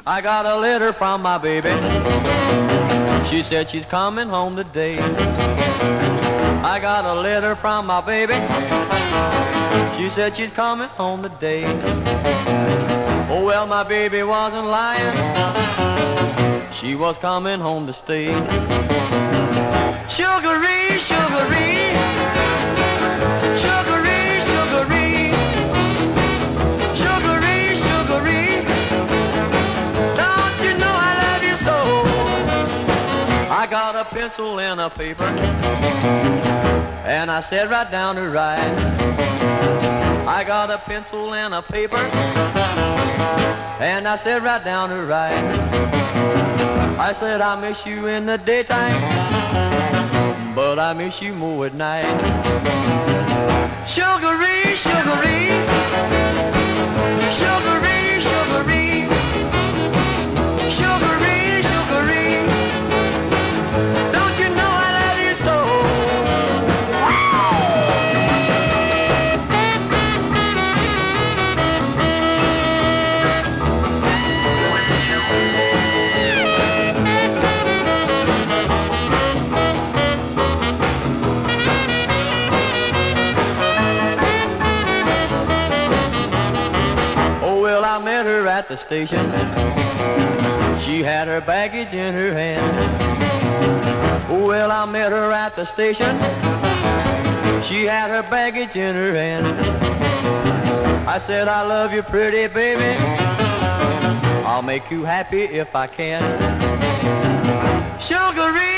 I got a letter from my baby. She said she's coming home today. I got a letter from my baby. She said she's coming home today. Oh well, my baby wasn't lying. She was coming home to stay. Sugary, sugary, sugary, sugary, sugary, sugary. Don't you know I love you so? I got a pencil and a paper, and I sat right down to write. I got a pencil and a paper, and I sat right down to write. I said I miss you in the daytime, but I miss you more at night. Sugary, sugary, sugary, sugary, sugary, sugary. Don't you know I love you so? Well, I met her at the station. She had her baggage in her hand. Oh, well, I met her at the station. She had her baggage in her hand. I said, I love you, pretty baby. I'll make you happy if I can. Sugary.